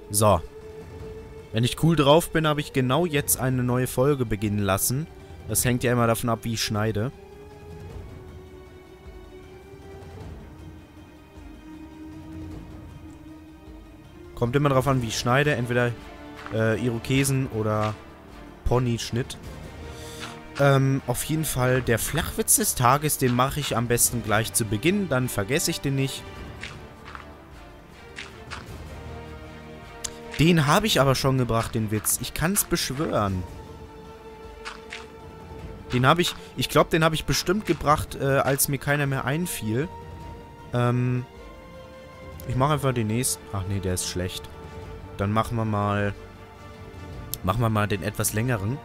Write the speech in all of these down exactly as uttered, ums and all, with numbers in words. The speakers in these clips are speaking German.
So. Wenn ich cool drauf bin, habe ich genau jetzt eine neue Folge beginnen lassen. Das hängt ja immer davon ab, wie ich schneide. Kommt immer darauf an, wie ich schneide. Entweder äh, Irokesen oder Pony-Schnitt. Ähm, auf jeden Fall der Flachwitz des Tages, den mache ich am besten gleich zu Beginn. Dann vergesse ich den nicht. Den habe ich aber schon gebracht, den Witz. Ich kann es beschwören. Den habe ich, ich glaube, den habe ich bestimmt gebracht, äh, als mir keiner mehr einfiel. Ähm, ich mache einfach den nächsten. Ach nee, der ist schlecht. Dann machen wir mal, machen wir mal den etwas längeren.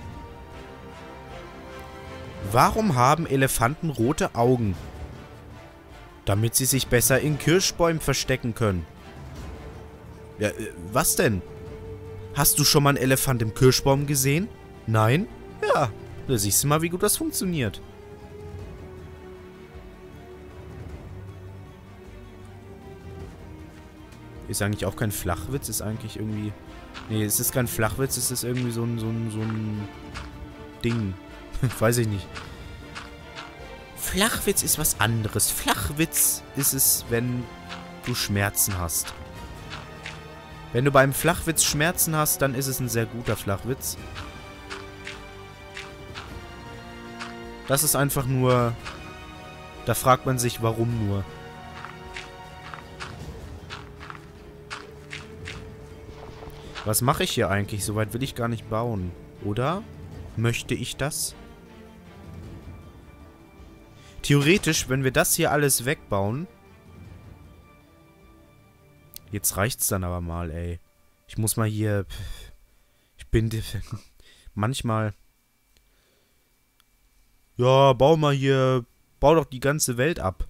Warum haben Elefanten rote Augen? Damit sie sich besser in Kirschbäumen verstecken können. Ja, äh, was denn? Hast du schon mal einen Elefant im Kirschbaum gesehen? Nein? Ja, da siehst du mal, wie gut das funktioniert. Ist eigentlich auch kein Flachwitz, ist eigentlich irgendwie... Nee, es ist kein Flachwitz, es ist irgendwie so ein, so ein, so ein Ding. Weiß ich nicht. Flachwitz ist was anderes. Flachwitz ist es, wenn du Schmerzen hast. Wenn du beim Flachwitz Schmerzen hast, dann ist es ein sehr guter Flachwitz. Das ist einfach nur... Da fragt man sich, warum nur. Was mache ich hier eigentlich? Soweit will ich gar nicht bauen. Oder? Möchte ich das? Theoretisch, wenn wir das hier alles wegbauen... Jetzt reicht's dann aber mal, ey. Ich muss mal hier... Ich bin... Manchmal... Ja, bau mal hier... Bau doch die ganze Welt ab.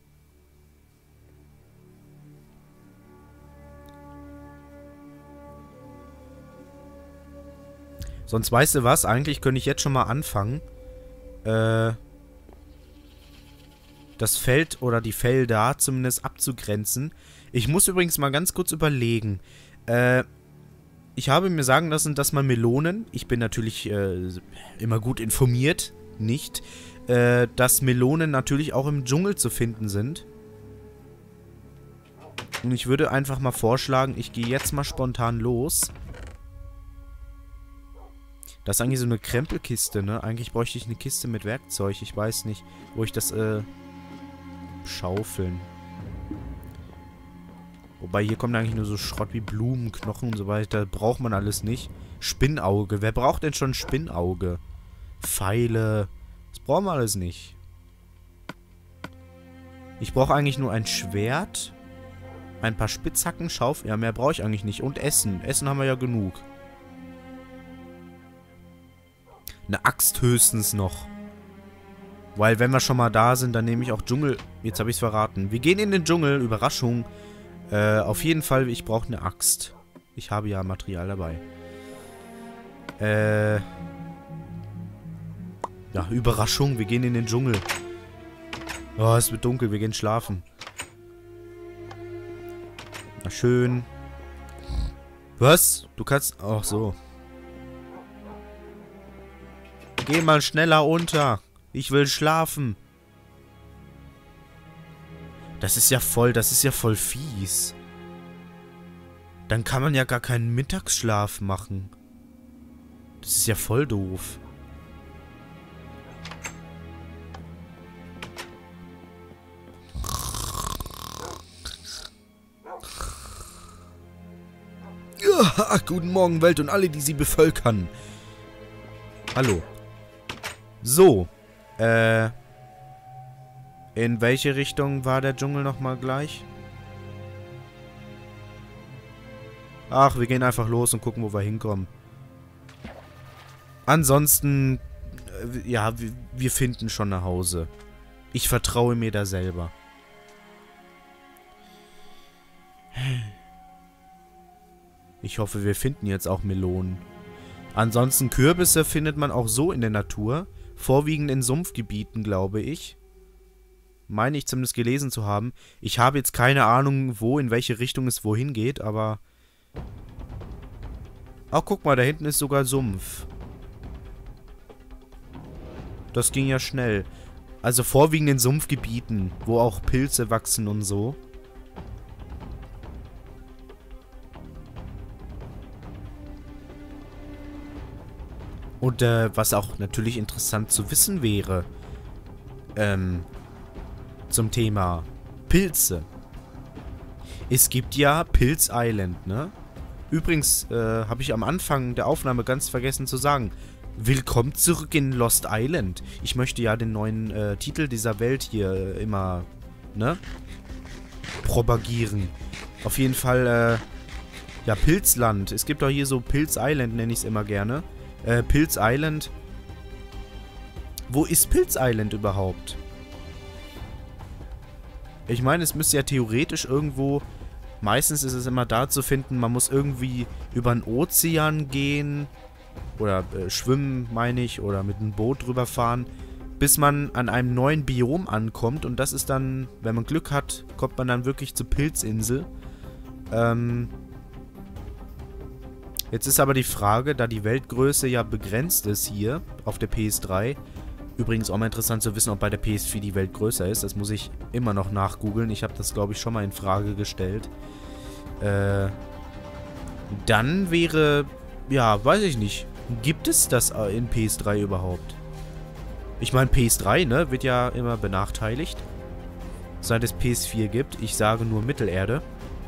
Sonst weißt du was? Eigentlich könnte ich jetzt schon mal anfangen. Äh... Das Feld oder die Felder zumindest abzugrenzen. Ich muss übrigens mal ganz kurz überlegen. Äh, ich habe mir sagen lassen, dass man Melonen, ich bin natürlich äh, immer gut informiert, nicht, äh, dass Melonen natürlich auch im Dschungel zu finden sind. Und ich würde einfach mal vorschlagen, ich gehe jetzt mal spontan los. Das ist eigentlich so eine Krempelkiste, ne? Eigentlich bräuchte ich eine Kiste mit Werkzeug. Ich weiß nicht, wo ich das, äh... schaufeln. Wobei, hier kommt eigentlich nur so Schrott wie Blumen, Knochen und so weiter. Braucht man alles nicht. Spinnauge. Wer braucht denn schon Spinnauge? Pfeile. Das brauchen wir alles nicht. Ich brauche eigentlich nur ein Schwert. Ein paar Spitzhacken, Schaufel. Ja, mehr brauche ich eigentlich nicht. Und Essen. Essen haben wir ja genug. Eine Axt höchstens noch. Weil, wenn wir schon mal da sind, dann nehme ich auch Dschungel... Jetzt habe ich es verraten. Wir gehen in den Dschungel. Überraschung. Äh, auf jeden Fall, ich brauche eine Axt. Ich habe ja Material dabei. Äh... Ja, Überraschung. Wir gehen in den Dschungel. Oh, es wird dunkel. Wir gehen schlafen. Na schön. Was? Du kannst... Ach so. Geh mal schneller unter. Ich will schlafen. Das ist ja voll, das ist ja voll fies. Dann kann man ja gar keinen Mittagsschlaf machen. Das ist ja voll doof. Ja, guten Morgen, Welt und alle, die sie bevölkern. Hallo. So. Äh. In welche Richtung war der Dschungel nochmal gleich? Ach, wir gehen einfach los und gucken, wo wir hinkommen. Ansonsten, äh, ja, wir, wir finden schon nach Hause. Ich vertraue mir da selber. Ich hoffe, wir finden jetzt auch Melonen. Ansonsten Kürbisse findet man auch so in der Natur. Vorwiegend in Sumpfgebieten, glaube ich. Meine ich zumindest gelesen zu haben. Ich habe jetzt keine Ahnung, wo, in welche Richtung es wohin geht, aber Ach, guck mal, da hinten ist sogar Sumpf. Das ging ja schnell. Also vorwiegend in Sumpfgebieten, wo auch Pilze wachsen und so. Und äh, was auch natürlich interessant zu wissen wäre, ähm, zum Thema Pilze. Es gibt ja Pilz Island, ne? Übrigens, äh, habe ich am Anfang der Aufnahme ganz vergessen zu sagen, willkommen zurück in Lost Island. Ich möchte ja den neuen äh, Titel dieser Welt hier äh, immer, ne? Propagieren. Auf jeden Fall, äh, ja, Pilzland. Es gibt auch hier so Pilz Island, nenne ich es immer gerne. Äh, Pilz Island. Wo ist Pilz Island überhaupt? Ich meine, es müsste ja theoretisch irgendwo... Meistens ist es immer da zu finden, man muss irgendwie über den Ozean gehen. Oder äh, schwimmen, meine ich. Oder mit einem Boot drüber fahren. Bis man an einem neuen Biom ankommt. Und das ist dann, wenn man Glück hat, kommt man dann wirklich zur Pilzinsel. Ähm... Jetzt ist aber die Frage, da die Weltgröße ja begrenzt ist hier auf der P S drei. Übrigens auch mal interessant zu wissen, ob bei der P S vier die Welt größer ist. Das muss ich immer noch nachgoogeln. Ich habe das, glaube ich, schon mal in Frage gestellt. Äh, dann wäre, ja, weiß ich nicht. Gibt es das in P S drei überhaupt? Ich meine, P S drei, ne, wird ja immer benachteiligt. Seit es P S vier gibt. Ich sage nur Mittelerde.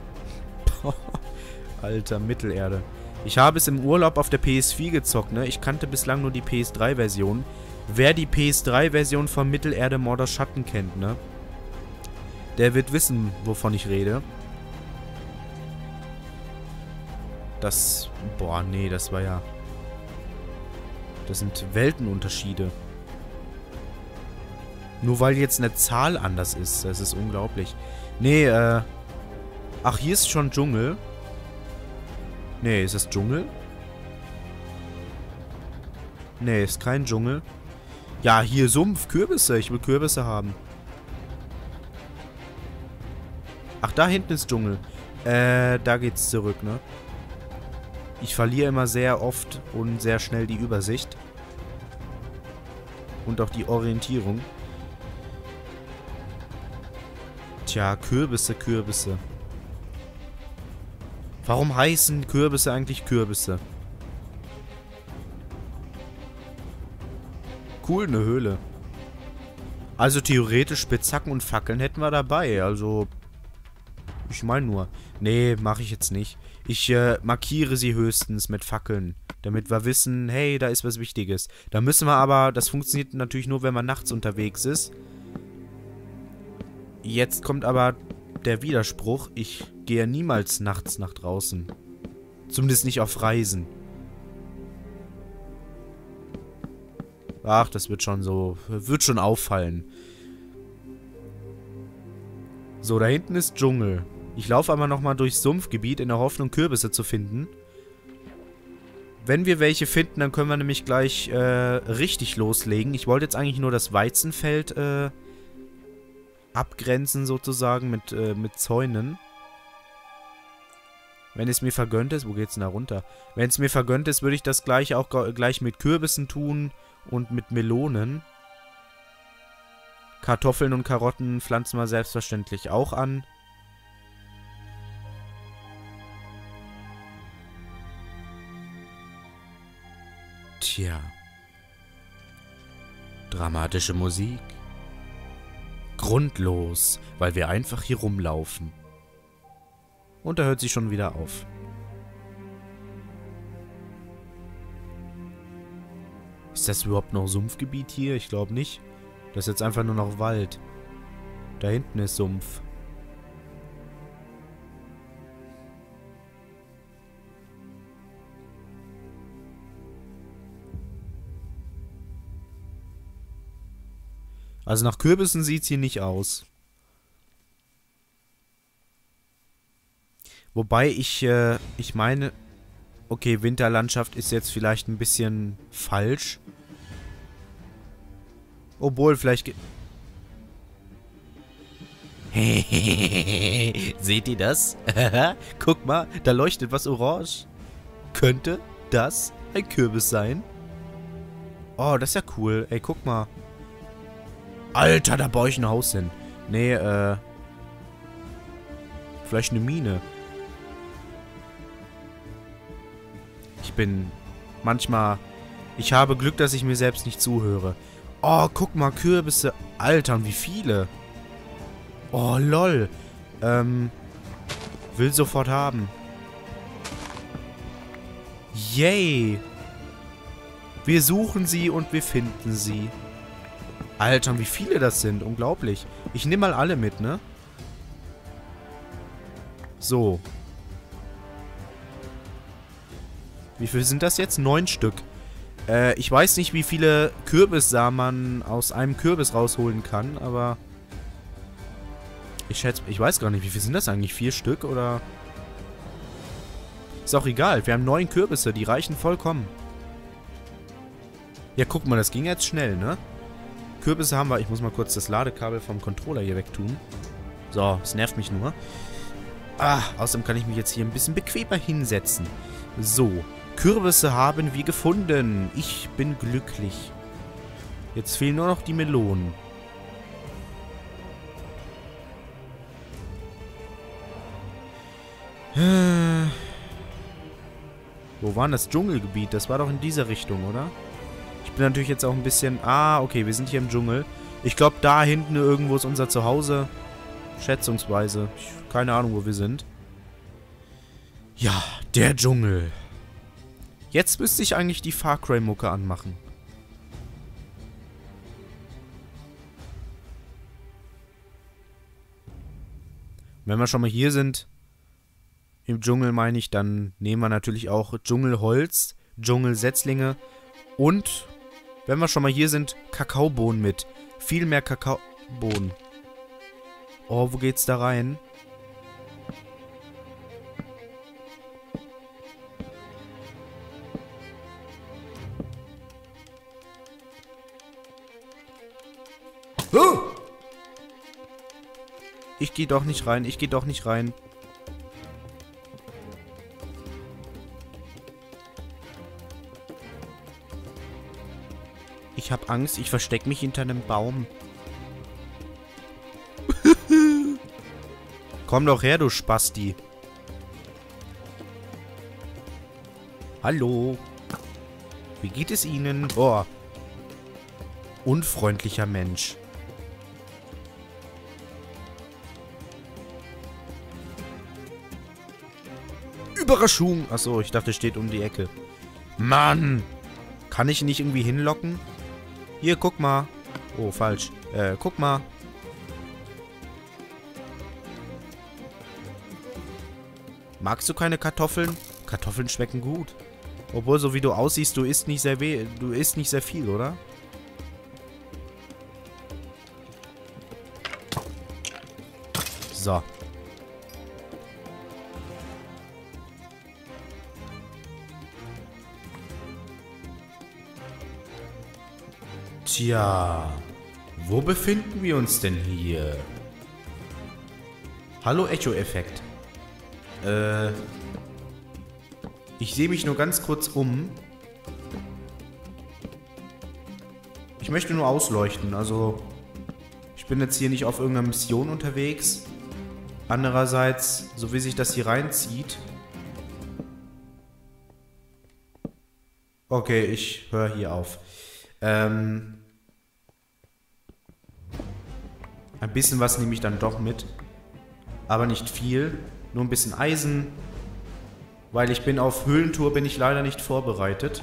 Alter, Mittelerde. Ich habe es im Urlaub auf der P S vier gezockt, ne? Ich kannte bislang nur die P S drei Version. Wer die P S drei Version von Mittelerde Mordor Schatten kennt, ne? Der wird wissen, wovon ich rede. Das... Boah, nee, das war ja... Das sind Weltenunterschiede. Nur weil jetzt eine Zahl anders ist. Das ist unglaublich. Nee, äh... Ach, hier ist schon Dschungel. Nee, ist das Dschungel? Nee, ist kein Dschungel. Ja, hier Sumpf, Kürbisse. Ich will Kürbisse haben. Ach, da hinten ist Dschungel. Äh, da geht's zurück, ne? Ich verliere immer sehr oft und sehr schnell die Übersicht. Und auch die Orientierung. Tja, Kürbisse, Kürbisse. Warum heißen Kürbisse eigentlich Kürbisse? Cool, eine Höhle. Also theoretisch Spitzhacken und Fackeln hätten wir dabei. Also, ich meine nur. Nee, mache ich jetzt nicht. Ich äh, markiere sie höchstens mit Fackeln. Damit wir wissen, hey, da ist was Wichtiges. Da müssen wir aber, das funktioniert natürlich nur, wenn man nachts unterwegs ist. Jetzt kommt aber der Widerspruch. Ich gehe niemals nachts nach draußen. Zumindest nicht auf Reisen. Ach, das wird schon so... Wird schon auffallen. So, da hinten ist Dschungel. Ich laufe aber nochmal durchs Sumpfgebiet in der Hoffnung, Kürbisse zu finden. Wenn wir welche finden, dann können wir nämlich gleich äh, richtig loslegen. Ich wollte jetzt eigentlich nur das Weizenfeld äh, abgrenzen, sozusagen, mit, äh, mit Zäunen. Wenn es mir vergönnt ist... Wo geht's denn da runter? Wenn es mir vergönnt ist, würde ich das gleich auch gleich mit Kürbissen tun... Und mit Melonen. Kartoffeln und Karotten pflanzen wir selbstverständlich auch an. Tja. Dramatische Musik. Grundlos, weil wir einfach hier rumlaufen. Und da hört sie schon wieder auf. Ist das überhaupt noch Sumpfgebiet hier? Ich glaube nicht. Das ist jetzt einfach nur noch Wald. Da hinten ist Sumpf. Also nach Kürbissen sieht es hier nicht aus. Wobei ich, äh, ich meine... Okay, Winterlandschaft ist jetzt vielleicht ein bisschen falsch. Obwohl, vielleicht... Seht ihr das? Guck mal, da leuchtet was orange. Könnte das ein Kürbis sein? Oh, das ist ja cool. Ey, guck mal. Alter, da baue ich ein Haus hin. Nee, äh... vielleicht eine Mine. Ich bin manchmal... Ich habe Glück, dass ich mir selbst nicht zuhöre. Oh, guck mal, Kürbisse. Alter, wie viele. Oh, lol. Ähm... Will sofort haben. Yay. Wir suchen sie und wir finden sie. Alter, wie viele das sind. Unglaublich. Ich nehme mal alle mit, ne? So. Wie viel sind das jetzt? Neun Stück. Äh, ich weiß nicht, wie viele Kürbissamen man aus einem Kürbis rausholen kann, aber... Ich schätze... Ich weiß gar nicht, wie viel sind das eigentlich? Vier Stück oder... Ist auch egal. Wir haben neun Kürbisse. Die reichen vollkommen. Ja, guck mal, das ging jetzt schnell, ne? Kürbisse haben wir... Ich muss mal kurz das Ladekabel vom Controller hier wegtun. So, es nervt mich nur. Ah, außerdem kann ich mich jetzt hier ein bisschen bequemer hinsetzen. So, Kürbisse haben wir gefunden. Ich bin glücklich. Jetzt fehlen nur noch die Melonen. Wo war denn das Dschungelgebiet? Das war doch in dieser Richtung, oder? Ich bin natürlich jetzt auch ein bisschen... Ah, okay, wir sind hier im Dschungel. Ich glaube, da hinten irgendwo ist unser Zuhause. Schätzungsweise. Ich, keine Ahnung, wo wir sind. Ja, der Dschungel. Jetzt müsste ich eigentlich die Far Cry-Mucke anmachen. Wenn wir schon mal hier sind, im Dschungel meine ich, dann nehmen wir natürlich auch Dschungelholz, Dschungelsetzlinge und, wenn wir schon mal hier sind, Kakaobohnen mit. Viel mehr Kakaobohnen. Oh, wo geht's da rein? Oh! Ich gehe doch nicht rein, ich gehe doch nicht rein. Ich hab Angst, ich verstecke mich hinter einem Baum. Komm doch her, du Spasti. Hallo. Wie geht es Ihnen? Boah. Unfreundlicher Mensch. Überraschung. Achso, ich dachte, es steht um die Ecke. Mann. Kann ich ihn nicht irgendwie hinlocken? Hier, guck mal. Oh, falsch. Äh, guck mal. Magst du keine Kartoffeln? Kartoffeln schmecken gut. Obwohl, so wie du aussiehst, du isst nicht sehr weh. Du isst nicht sehr viel, oder? So. Tja, wo befinden wir uns denn hier? Hallo Echo-Effekt. Äh, ich sehe mich nur ganz kurz um. Ich möchte nur ausleuchten, also ich bin jetzt hier nicht auf irgendeiner Mission unterwegs. Andererseits, so wie sich das hier reinzieht. Okay, ich höre hier auf. Ähm, ein bisschen was nehme ich dann doch mit. Aber nicht viel. Nur ein bisschen Eisen. Weil ich bin auf Höhlentour, bin ich leider nicht vorbereitet.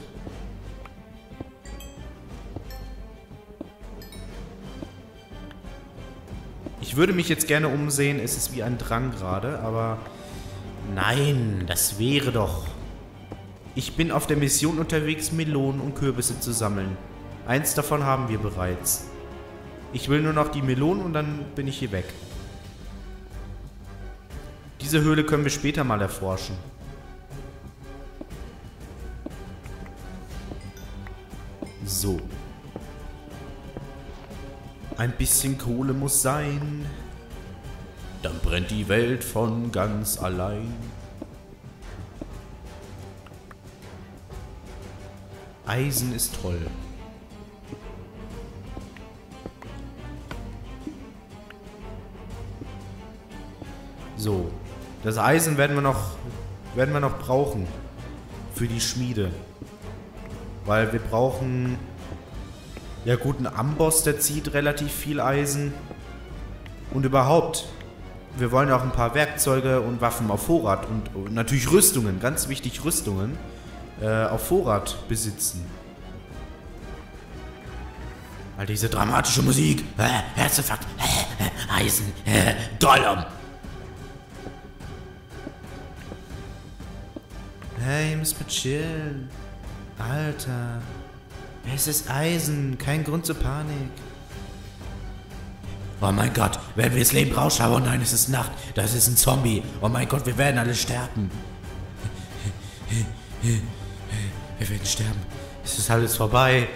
Ich würde mich jetzt gerne umsehen. Es ist wie ein Drang gerade, aber... Nein, das wäre doch... Ich bin auf der Mission unterwegs, Melonen und Kürbisse zu sammeln. Eins davon haben wir bereits. Ich will nur noch die Melonen und dann bin ich hier weg. Diese Höhle können wir später mal erforschen. So. Ein bisschen Kohle muss sein. Dann brennt die Welt von ganz allein. Eisen ist toll. So. Das Eisen werden wir noch, werden wir noch brauchen. Für die Schmiede. Weil wir brauchen... Ja gut, ein Amboss, der zieht relativ viel Eisen. Und überhaupt... Wir wollen auch ein paar Werkzeuge und Waffen auf Vorrat und, und natürlich Rüstungen, ganz wichtig Rüstungen, äh, auf Vorrat besitzen. All diese dramatische Musik, äh, Herzinfarkt, äh, äh, Eisen, äh, Gollum. Hey, ihr müsst mal chillen. Alter, es ist Eisen, kein Grund zur Panik. Oh mein Gott, werden wir das Leben rausschauen? Oh nein, es ist Nacht. Das ist ein Zombie. Oh mein Gott, wir werden alle sterben. Wir werden sterben. Es ist alles vorbei.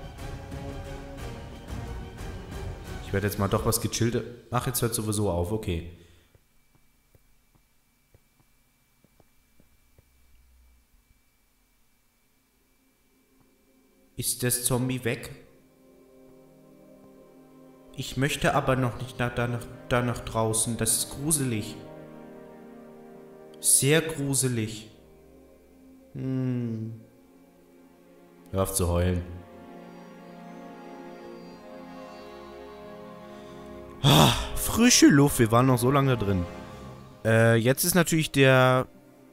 Ich werde jetzt mal doch was gechillte... Ach, jetzt hört sowieso auf. Okay. Ist das Zombie weg? Ich möchte aber noch nicht nach, da, nach, da nach draußen. Das ist gruselig. Sehr gruselig. Hm. Hör auf zu heulen. Ah, frische Luft. Wir waren noch so lange drin. Äh, jetzt ist natürlich der...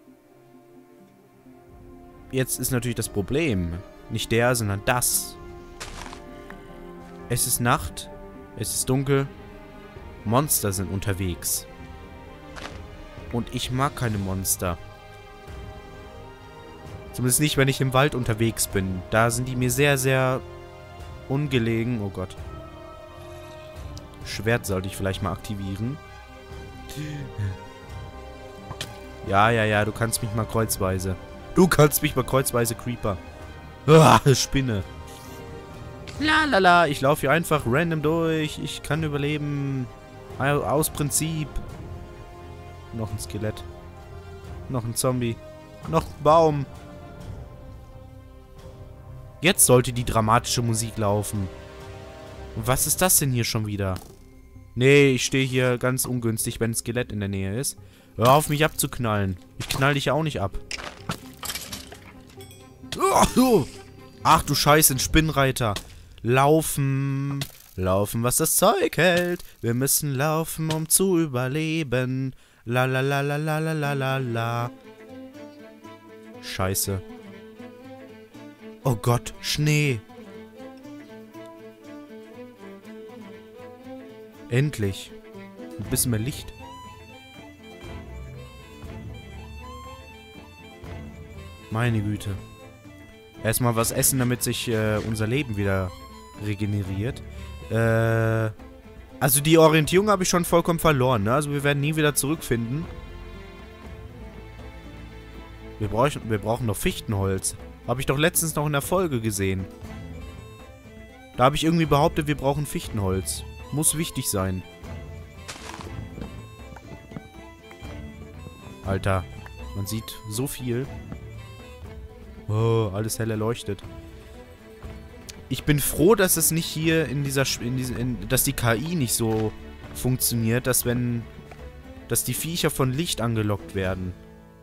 Jetzt ist natürlich das Problem. Nicht der, sondern das. Es ist Nacht. Es ist dunkel. Monster sind unterwegs. Und ich mag keine Monster. Zumindest nicht, wenn ich im Wald unterwegs bin. Da sind die mir sehr, sehr ungelegen. Oh Gott. Schwert sollte ich vielleicht mal aktivieren. Ja, ja, ja, du kannst mich mal kreuzweise. Du kannst mich mal kreuzweise, Creeper. Ah, Spinne. La la la, ich laufe hier einfach random durch. Ich kann überleben. Aus Prinzip. Noch ein Skelett. Noch ein Zombie. Noch ein Baum. Jetzt sollte die dramatische Musik laufen. Und was ist das denn hier schon wieder? Nee, ich stehe hier ganz ungünstig, wenn ein Skelett in der Nähe ist. Hör auf, mich abzuknallen. Ich knall dich auch nicht ab. Ach du Scheiße, ein Spinnreiter. Laufen. Laufen, was das Zeug hält. Wir müssen laufen, um zu überleben. La la la la la la la la la. Scheiße. Oh Gott, Schnee. Endlich. Ein bisschen mehr Licht. Meine Güte. Erstmal was essen, damit sich äh, unser Leben wieder regeneriert. Äh, also die Orientierung habe ich schon vollkommen verloren, ne? Also wir werden nie wieder zurückfinden. Wir brauchen, wir brauchen noch Fichtenholz. Habe ich doch letztens noch in der Folge gesehen. Da habe ich irgendwie behauptet, wir brauchen Fichtenholz. Muss wichtig sein. Alter, man sieht so viel. Oh, alles hell erleuchtet. Ich bin froh, dass es nicht hier in dieser... In diesen, in, dass die K I nicht so funktioniert, dass wenn... dass die Viecher von Licht angelockt werden.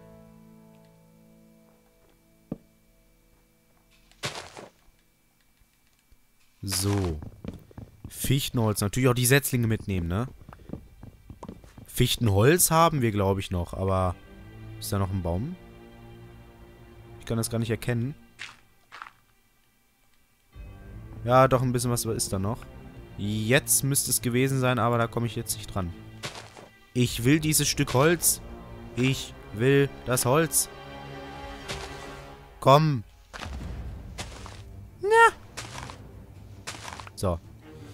So. Fichtenholz. Natürlich auch die Setzlinge mitnehmen, ne? Fichtenholz haben wir, glaube ich, noch. Aber ist da noch ein Baum? Ich kann das gar nicht erkennen. Ja, doch, ein bisschen was ist da noch. Jetzt müsste es gewesen sein, aber da komme ich jetzt nicht dran. Ich will dieses Stück Holz. Ich will das Holz. Komm. Na. So.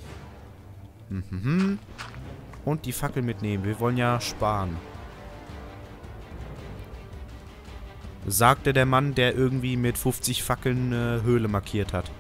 Mhm. Und die Fackel mitnehmen. Wir wollen ja sparen. Sagte der Mann, der irgendwie mit fünfzig Fackeln eine Höhle markiert hat.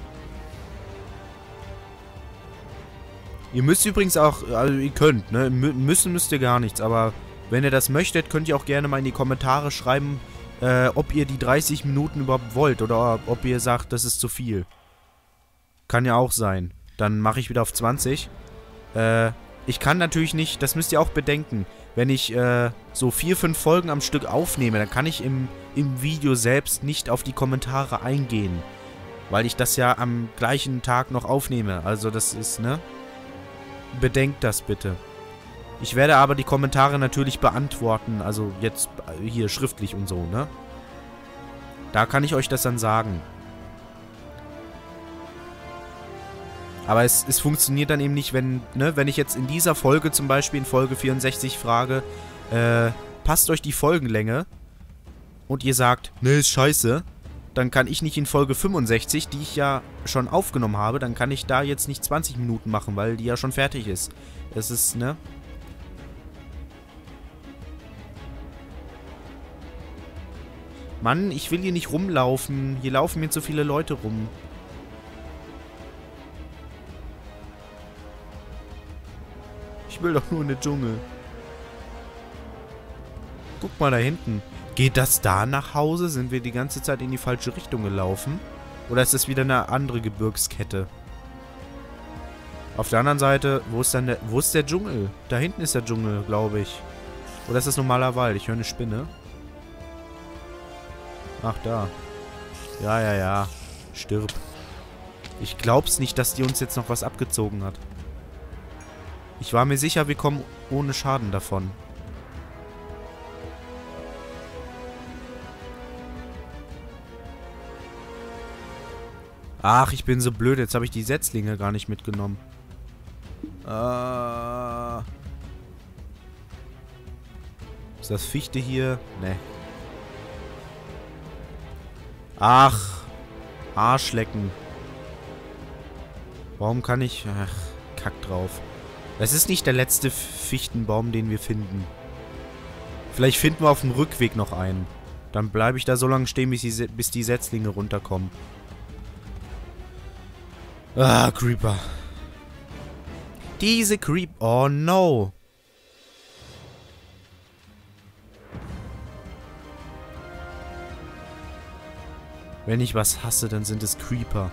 Ihr müsst übrigens auch, also ihr könnt, ne? Mü müssen müsst ihr gar nichts, aber wenn ihr das möchtet, könnt ihr auch gerne mal in die Kommentare schreiben, äh, ob ihr die dreißig Minuten überhaupt wollt oder ob ihr sagt, das ist zu viel. Kann ja auch sein. Dann mache ich wieder auf zwanzig. Äh, ich kann natürlich nicht, das müsst ihr auch bedenken, wenn ich äh, so vier, fünf Folgen am Stück aufnehme, dann kann ich im, im Video selbst nicht auf die Kommentare eingehen. Weil ich das ja am gleichen Tag noch aufnehme. Also das ist, ne? Bedenkt das bitte. Ich werde aber die Kommentare natürlich beantworten, also jetzt hier schriftlich und so, ne? Da kann ich euch das dann sagen. Aber es, es funktioniert dann eben nicht, wenn, ne, wenn ich jetzt in dieser Folge zum Beispiel in Folge vierundsechzig frage, äh, passt euch die Folgenlänge und ihr sagt, ne, ist scheiße, dann kann ich nicht in Folge fünfundsechzig, die ich ja schon aufgenommen habe, dann kann ich da jetzt nicht zwanzig Minuten machen, weil die ja schon fertig ist. Es ist, ne? Mann, ich will hier nicht rumlaufen. Hier laufen mir zu viele Leute rum. Ich will doch nur in den Dschungel. Guck mal da hinten. Geht das da nach Hause? Sind wir die ganze Zeit in die falsche Richtung gelaufen? Oder ist das wieder eine andere Gebirgskette? Auf der anderen Seite, wo ist dann der, wo ist der Dschungel? Da hinten ist der Dschungel, glaube ich. Oder ist das normaler Wald? Ich höre eine Spinne. Ach, da. Ja, ja, ja. Stirb. Ich glaub's nicht, dass die uns jetzt noch was abgezogen hat. Ich war mir sicher, wir kommen ohne Schaden davon. Ach, ich bin so blöd. Jetzt habe ich die Setzlinge gar nicht mitgenommen. Äh... Ist das Fichte hier? Ne. Ach. Arschlecken. Warum kann ich... Ach, kack drauf. Das ist nicht der letzte Fichtenbaum, den wir finden. Vielleicht finden wir auf dem Rückweg noch einen. Dann bleibe ich da so lange stehen, bis die, bis die Setzlinge runterkommen. Ah, Creeper. Diese Creep... Oh, no. Wenn ich was hasse, dann sind es Creeper.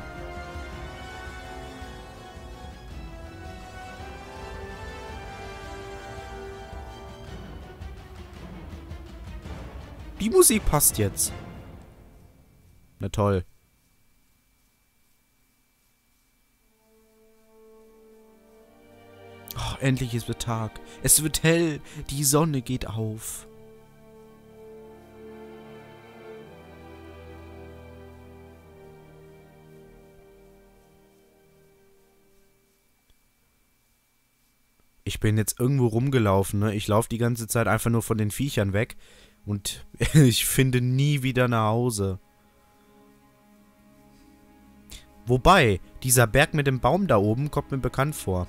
Die Musik passt jetzt. Na toll. Oh, endlich ist es Tag. Es wird hell. Die Sonne geht auf. Ich bin jetzt irgendwo rumgelaufen, ne? Ich laufe die ganze Zeit einfach nur von den Viechern weg. Und ich finde nie wieder nach Hause. Wobei, dieser Berg mit dem Baum da oben kommt mir bekannt vor.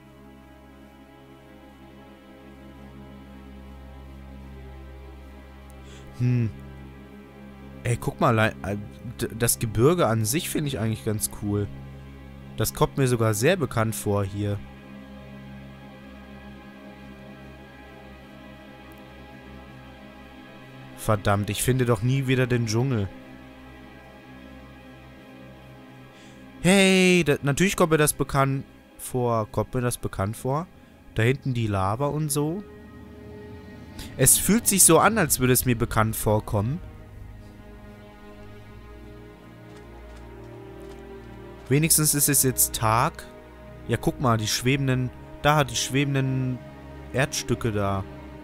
Hm. Ey, guck mal, das Gebirge an sich finde ich eigentlich ganz cool. Das kommt mir sogar sehr bekannt vor hier. Verdammt, ich finde doch nie wieder den Dschungel. Hey, da, natürlich kommt mir das bekannt vor. Kommt mir das bekannt vor? Da hinten die Lava und so. Es fühlt sich so an, als würde es mir bekannt vorkommen. Wenigstens ist es jetzt Tag. Ja, guck mal, die schwebenden... Da, die schwebenden Erdstücke da.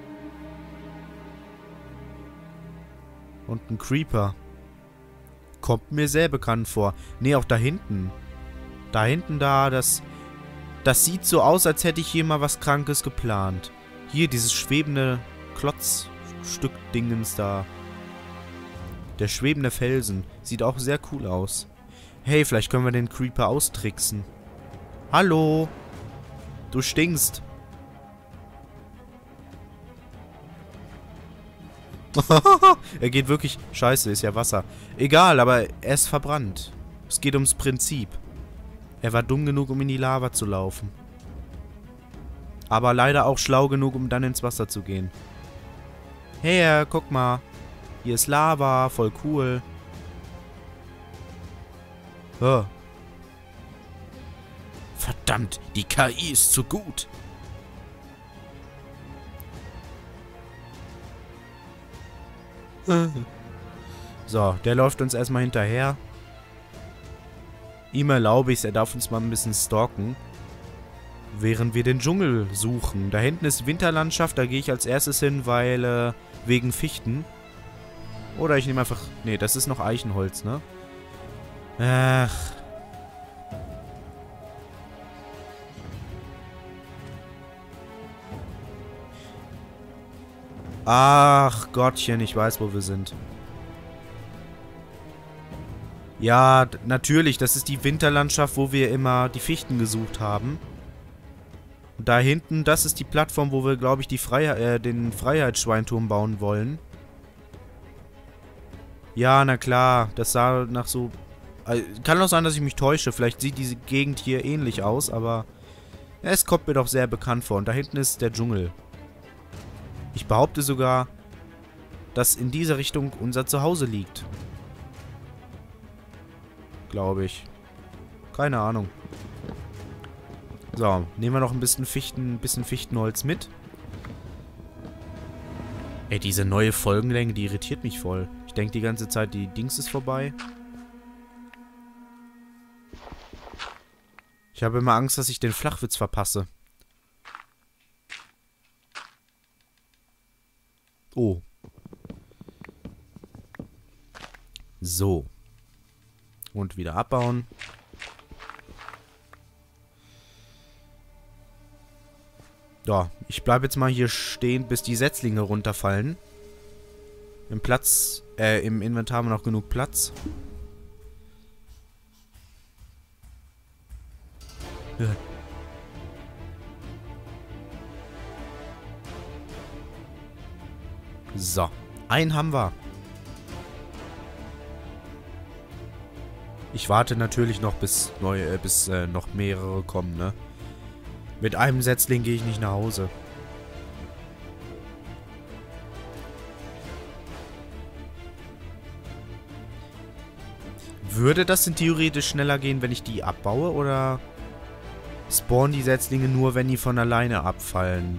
Und ein Creeper. Kommt mir sehr bekannt vor. Ne, auch da hinten. Da hinten da, das... Das sieht so aus, als hätte ich hier mal was Krankes geplant. Hier, dieses schwebende Klotzstück-Dingens da. Der schwebende Felsen. Sieht auch sehr cool aus. Hey, vielleicht können wir den Creeper austricksen. Hallo? Du stinkst. Er geht wirklich... Scheiße, ist ja Wasser. Egal, aber er ist verbrannt. Es geht ums Prinzip. Er war dumm genug, um in die Lava zu laufen. Aber leider auch schlau genug, um dann ins Wasser zu gehen. Hey, guck mal. Hier ist Lava, voll cool. Oh. Verdammt, die K I ist zu gut. So, der läuft uns erstmal hinterher. Ihm erlaube ich es, er darf uns mal ein bisschen stalken. Während wir den Dschungel suchen. Da hinten ist Winterlandschaft, da gehe ich als erstes hin, weil, äh, wegen Fichten. Oder ich nehme einfach... Nee, das ist noch Eichenholz, ne? Ach. Ach, Gottchen, ich weiß, wo wir sind. Ja, natürlich, das ist die Winterlandschaft, wo wir immer die Fichten gesucht haben. Und da hinten, das ist die Plattform, wo wir, glaube ich, die Freiheit, äh, den Freiheitsschweinturm bauen wollen. Ja, na klar, das sah nach so... Also, kann auch sein, dass ich mich täusche. Vielleicht sieht diese Gegend hier ähnlich aus, aber... Ja, es kommt mir doch sehr bekannt vor. Und da hinten ist der Dschungel. Ich behaupte sogar, dass in dieser Richtung unser Zuhause liegt. Glaube ich. Keine Ahnung. So, nehmen wir noch ein bisschen Fichten, ein bisschen Fichtenholz mit. Ey, diese neue Folgenlänge, die irritiert mich voll. Ich denke die ganze Zeit, die Dings ist vorbei. Ich habe immer Angst, dass ich den Flachwitz verpasse. Oh. So. Und wieder abbauen. Ja, ich bleibe jetzt mal hier stehen, bis die Setzlinge runterfallen. Im Platz, äh, im Inventar haben wir noch genug Platz. Ja. So, einen haben wir. Ich warte natürlich noch, bis neue, äh, bis äh, noch mehrere kommen, ne? Mit einem Setzling gehe ich nicht nach Hause. Würde das denn theoretisch schneller gehen, wenn ich die abbaue, oder spawnen die Setzlinge nur, wenn die von alleine abfallen?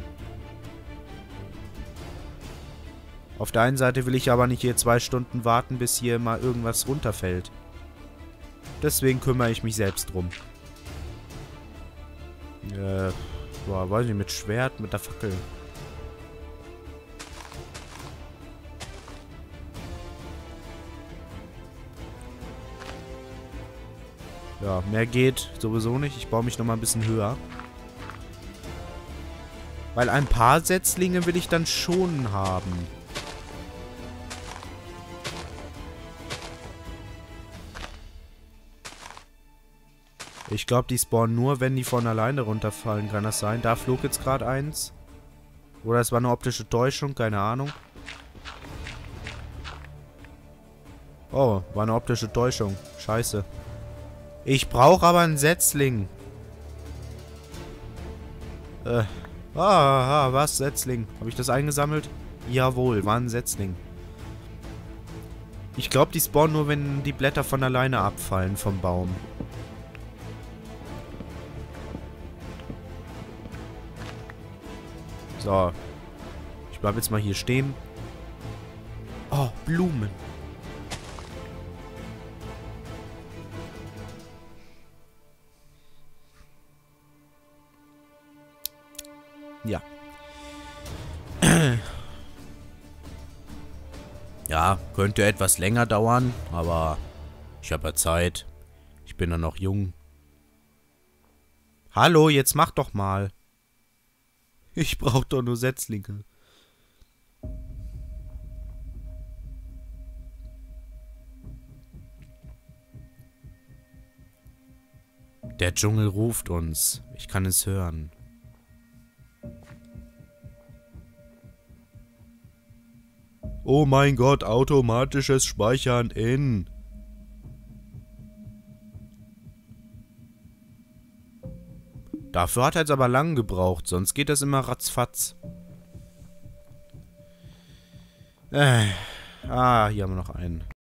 Auf der einen Seite will ich aber nicht hier zwei Stunden warten, bis hier mal irgendwas runterfällt. Deswegen kümmere ich mich selbst drum. Äh, boah, weiß nicht, mit Schwert, mit der Fackel. Ja, mehr geht sowieso nicht. Ich baue mich nochmal ein bisschen höher. Weil ein paar Setzlinge will ich dann schon haben. Ich glaube, die spawnen nur, wenn die von alleine runterfallen. Kann das sein? Da flog jetzt gerade eins. Oder es war eine optische Täuschung, keine Ahnung. Oh, war eine optische Täuschung. Scheiße. Ich brauche aber einen Setzling. Äh. Ah, ah, was? Setzling. Habe ich das eingesammelt? Jawohl, war ein Setzling. Ich glaube, die spawnen nur, wenn die Blätter von alleine abfallen vom Baum. So. Ich bleibe jetzt mal hier stehen. Oh, Blumen. Ja. Ja, könnte etwas länger dauern, aber ich habe ja Zeit. Ich bin ja noch jung. Hallo, jetzt mach doch mal. Ich brauche doch nur Setzlinge. Der Dschungel ruft uns. Ich kann es hören. Oh mein Gott, automatisches Speichern in. Dafür hat er jetzt aber lang gebraucht, sonst geht das immer ratzfatz. Äh, Ah, hier haben wir noch einen.